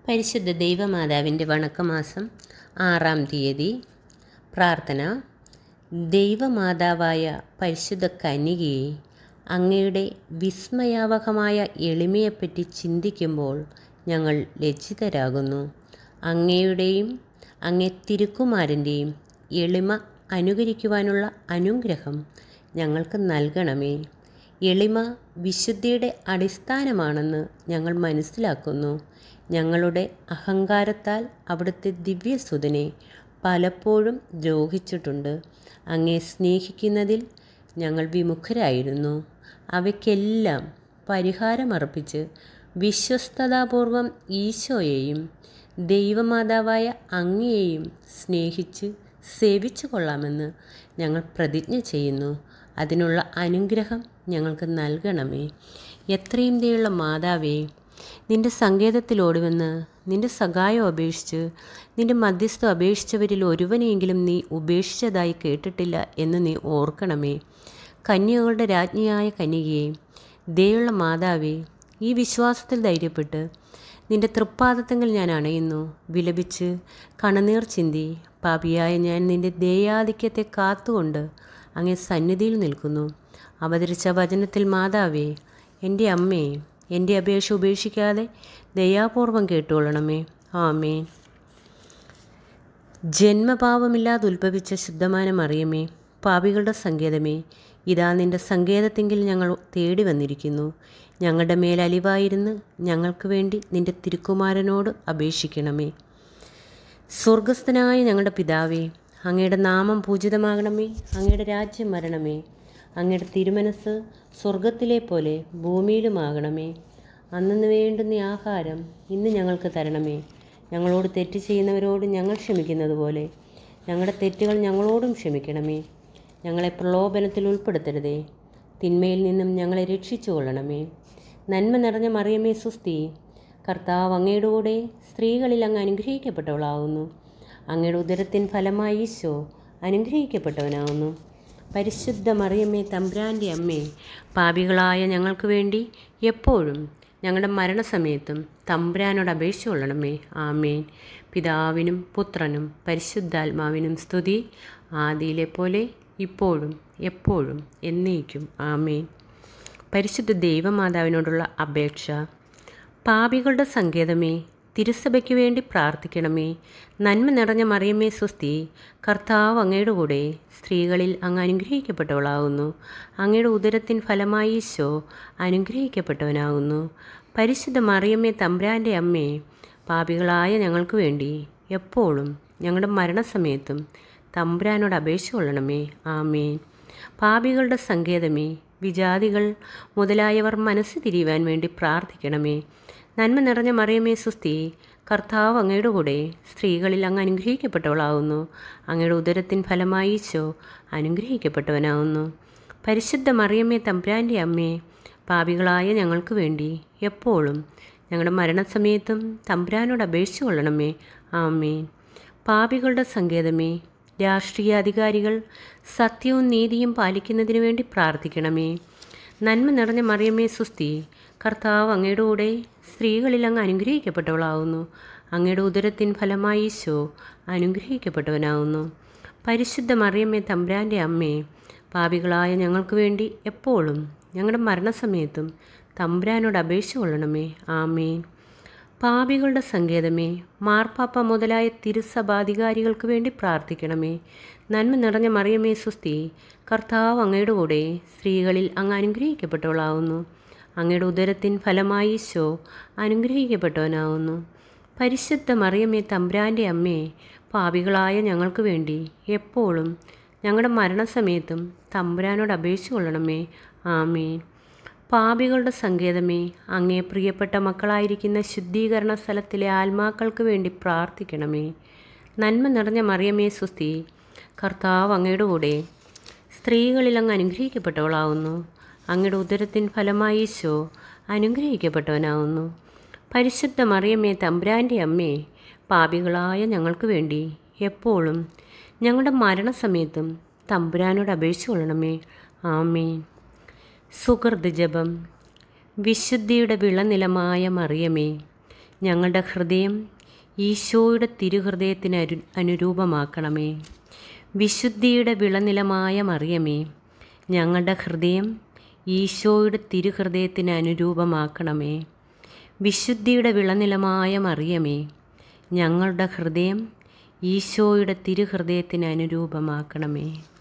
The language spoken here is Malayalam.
പരിശുദ്ധ ദൈവമാതാവിൻ്റെ വണക്കമാസം 6-ാം തീയതി. പ്രാർത്ഥന. ദൈവമാതാവായ പരിശുദ്ധ കന്യകയെ, അങ്ങയുടെ വിസ്മയാവഹമായ എളിമയെപ്പറ്റി ചിന്തിക്കുമ്പോൾ ഞങ്ങൾ ലജ്ജിതരാകുന്നു. അങ്ങയുടെയും അങ്ങേ തിരുക്കുമാരൻ്റെയും എളിമ അനുകരിക്കുവാനുള്ള അനുഗ്രഹം ഞങ്ങൾക്ക് നൽകണമേ. എളിമ വിശുദ്ധിയുടെ അടിസ്ഥാനമാണെന്ന് ഞങ്ങൾ മനസ്സിലാക്കുന്നു. ഞങ്ങളുടെ അഹങ്കാരത്താൽ അവിടുത്തെ ദിവ്യസുതനെ പലപ്പോഴും ദ്രോഹിച്ചിട്ടുണ്ട്. അങ്ങേ സ്നേഹിക്കുന്നതിൽ ഞങ്ങൾ വിമുഖരായിരുന്നു. അവയ്ക്കെല്ലാം പരിഹാരമർപ്പിച്ച് വിശ്വസ്തതാപൂർവം ഈശോയെയും ദൈവമാതാവായ അങ്ങയെയും സ്നേഹിച്ച് സേവിച്ചു കൊള്ളാമെന്ന് ഞങ്ങൾ പ്രതിജ്ഞ ചെയ്യുന്നു. അതിനുള്ള അനുഗ്രഹം ഞങ്ങൾക്ക് നൽകണമേ. എത്രയും ദയുള്ള മാതാവേ, നിൻ്റെ സങ്കേതത്തിലോടുവെന്ന് നിൻ്റെ സഹായം അപേക്ഷിച്ച് നിൻ്റെ മധ്യസ്ഥം അപേക്ഷിച്ചവരിൽ ഒരുവനെയെങ്കിലും നീ ഉപേക്ഷിച്ചതായി കേട്ടിട്ടില്ല എന്ന് നീ ഓർക്കണമേ. കന്യകകളുടെ രാജ്ഞിയായ കന്യകയെ, ദയുള്ള മാതാവേ, ഈ വിശ്വാസത്തിൽ ധൈര്യപ്പെട്ട് നിൻ്റെ തൃപ്പാദത്തങ്ങൾ ഞാൻ അണയുന്നു. വിലപിച്ച് കണനീർ ചിന്തി പാപിയായ ഞാൻ നിൻ്റെ ദയാധിക്യത്തെ കാത്തുകൊണ്ട് അങ്ങേ സന്നിധിയിൽ നിൽക്കുന്നു. അവതരിച്ച വചനത്തിൽ മാതാവേ, എൻ്റെ അമ്മേ, എൻ്റെ അപേക്ഷ ഉപേക്ഷിക്കാതെ ദയാപൂർവം കേട്ടുകൊള്ളണമേ. ആമേൻ. ജന്മപാപമില്ലാതെ ഉത്ഭവിച്ച ശുദ്ധമായ മറിയമേ, പാപികളുടെ സങ്കേതമേ, ഇതാ നിൻ്റെ സങ്കേതത്തെങ്കിൽ ഞങ്ങൾ തേടി വന്നിരിക്കുന്നു. ഞങ്ങളുടെ മേൽ അലിവായിരുന്ന് ഞങ്ങൾക്ക് വേണ്ടി നിൻ്റെ തിരുക്കുമാരനോട് അപേക്ഷിക്കണമേ. സ്വർഗസ്ഥനായ ഞങ്ങളുടെ പിതാവേ, അങ്ങയുടെ നാമം പൂജിതമാകണമേ. അങ്ങയുടെ രാജ്യം വരണമേ. അങ്ങയുടെ തിരുമനസ് സ്വർഗത്തിലെ പോലെ ഭൂമിയിലുമാകണമേ. അന്നു വേണ്ടുന്ന ആഹാരം ഇന്ന് ഞങ്ങൾക്ക് തരണമേ. ഞങ്ങളോട് തെറ്റ് ചെയ്യുന്നവരോട് ഞങ്ങൾ ക്ഷമിക്കുന്നത് പോലെ ഞങ്ങളുടെ തെറ്റുകൾ ഞങ്ങളോടും ക്ഷമിക്കണമേ. ഞങ്ങളെ പ്രലോഭനത്തിൽ ഉൾപ്പെടുത്തരുതേ, തിന്മയിൽ നിന്നും ഞങ്ങളെ രക്ഷിച്ചു കൊള്ളണമേ. നന്മ നിറഞ്ഞ മറിയമേ സുസ്തി, കർത്താവ് അങ്ങയുടെ കൂടെ സ്ത്രീകളിൽ അങ്ങ് അനുഗ്രഹിക്കപ്പെട്ടവളാകുന്നു. അങ്ങയുടെ ഉദരത്തിൻ ഫലമായി ഈശോ അനുഗ്രഹിക്കപ്പെട്ടവനാകുന്നു. പരിശുദ്ധ മറിയമ്മേ, തമ്പുരാൻ്റെ അമ്മേ, പാപികളായ ഞങ്ങൾക്ക് വേണ്ടി എപ്പോഴും ഞങ്ങളുടെ മരണസമയത്തും തമ്പുരാനോട് അപേക്ഷ കൊള്ളണമേ. ആമേൻ. പിതാവിനും പുത്രനും പരിശുദ്ധാത്മാവിനും സ്തുതി, ആദിയിലെ പോലെ ഇപ്പോഴും എപ്പോഴും എന്നേക്കും. ആമേൻ. പരിശുദ്ധ ദൈവമാതാവിനോടുള്ള അപേക്ഷ. പാപികളുടെ സങ്കേതമേ, തിരുസഭയ്ക്ക് വേണ്ടി പ്രാർത്ഥിക്കണമേ. നന്മ നിറഞ്ഞ മറിയമേ സുസ്തി, കർത്താവ് അങ്ങയുടെ കൂടെ സ്ത്രീകളിൽ അങ്ങ് അനുഗ്രഹിക്കപ്പെട്ടവളാകുന്നു. അങ്ങയുടെ ഉദരത്തിൻ ഫലമായി ഈശോ അനുഗ്രഹിക്കപ്പെട്ടവനാകുന്നു. പരിശുദ്ധ മറിയമ്മേ, തമ്പുരാൻ്റെ അമ്മേ, പാപികളായ ഞങ്ങൾക്ക് വേണ്ടി എപ്പോഴും ഞങ്ങളുടെ മരണസമയത്തും തമ്പുരാനോട് അപേക്ഷ കൊള്ളണമേ. ആമേൻ. പാപികളുടെ സങ്കേതമേ, വിജാതികൾ മുതലായവർ മനസ്സ് തിരിയുവാൻ വേണ്ടി പ്രാർത്ഥിക്കണമേ. നന്മ നിറഞ്ഞ മറിയമേ സുസ്തി, കർത്താവ് അങ്ങയുടെ കൂടെ സ്ത്രീകളിൽ അങ്ങ് അനുഗ്രഹിക്കപ്പെട്ടവളാകുന്നു. അങ്ങയുടെ ഉദരത്തിൻ ഫലമായി ഈശോ അനുഗ്രഹിക്കപ്പെട്ടവനാകുന്നു. പരിശുദ്ധ മറിയമ്മേ, തമ്പുരാൻ്റെ അമ്മേ, പാപികളായ ഞങ്ങൾക്ക് വേണ്ടി എപ്പോഴും ഞങ്ങളുടെ മരണസമയത്തും തമ്പുരാനോട് അപേക്ഷിച്ചു കൊള്ളണമേ. ആമേൻ. പാപികളുടെ സങ്കേതമേ, രാഷ്ട്രീയ അധികാരികൾ സത്യവും നീതിയും പാലിക്കുന്നതിന് വേണ്ടി പ്രാർത്ഥിക്കണമേ. നന്മ നിറഞ്ഞ മറിയമ്മേ സുസ്തി, കർത്താവ് അങ്ങയുടെ കൂടെ സ്ത്രീകളിൽ അങ്ങ് അനുഗ്രഹിക്കപ്പെട്ടവളാകുന്നു. അങ്ങയുടെ ഉദരത്തിൻ ഫലമായി ഈശോ അനുഗ്രഹിക്കപ്പെട്ടവനാകുന്നു. പരിശുദ്ധ മറിയമ്മേ, തമ്പുരാൻ്റെ അമ്മേ, പാപികളായ ഞങ്ങൾക്ക് വേണ്ടി എപ്പോഴും ഞങ്ങളുടെ മരണസമയത്തും തമ്പുരാനോട് അപേക്ഷ കൊള്ളണമേ. ആമേൻ. പാപികളുടെ സങ്കേതമേ, മാർപ്പാപ്പ മുതലായ തിരുസഭാധികാരികൾക്ക് വേണ്ടി പ്രാർത്ഥിക്കണമേ. നന്മ നിറഞ്ഞ മറിയമേ സുസ്തി, കർത്താവ് അങ്ങയുടെ കൂടെ സ്ത്രീകളിൽ അങ്ങ് അനുഗ്രഹിക്കപ്പെട്ടവളാകുന്നു. അങ്ങയുടെ ഉദരത്തിൻ ഫലമായി ഈശോ അനുഗ്രഹിക്കപ്പെട്ടവനാകുന്നു. പരിശുദ്ധ മറിയമ്മേ, തമ്പുരാൻ്റെ അമ്മേ, പാപികളായ ഞങ്ങൾക്ക് വേണ്ടി എപ്പോഴും ഞങ്ങളുടെ മരണസമയത്തും തമ്പുരാനോട് അപേക്ഷ കൊള്ളണമേ. ആമേൻ. പാപികളുടെ സങ്കേതമേ, അങ്ങേ പ്രിയപ്പെട്ട മക്കളായിരിക്കുന്ന ശുദ്ധീകരണ സ്ഥലത്തിലെ ആത്മാക്കൾക്ക് വേണ്ടി പ്രാർത്ഥിക്കണമേ. നന്മ നിറഞ്ഞ മറിയമേ സുസ്തി, കർത്താവ് അങ്ങയുടെ കൂടെ സ്ത്രീകളിൽ അങ്ങ് അനുഗ്രഹിക്കപ്പെട്ടവളാകുന്നു. അങ്ങയുടെ ഉദരത്തിൻ ഫലമായി ഈശോ അനുഗ്രഹിക്കപ്പെട്ടവനാകുന്നു. പരിശുദ്ധ മറിയമ്മേ, തമ്പുരാൻ്റെ അമ്മേ, പാപികളായ ഞങ്ങൾക്ക് വേണ്ടി എപ്പോഴും ഞങ്ങളുടെ മരണസമയത്തും തമ്പുരാനോട് അപേക്ഷ കൊള്ളണമേ. ആമേൻ. സുഹൃത് ജപം. വിശുദ്ധിയുടെ വിളനിലമായ മറിയമേ, ഞങ്ങളുടെ ഹൃദയം ഈശോയുടെ തിരുഹൃദയത്തിന് അനുരൂപമാക്കണമേ. വിശുദ്ധിയുടെ വിളനിലമായ മറിയമേ, ഞങ്ങളുടെ ഹൃദയം ഈശോയുടെ തിരുഹൃദയത്തിന് അനുരൂപമാക്കണമേ. വിശുദ്ധിയുടെ വിളനിലമായ മറിയമേ, ഞങ്ങളുടെ ഹൃദയം ഈശോയുടെ തിരുഹൃദയത്തിന് അനുരൂപമാക്കണമേ.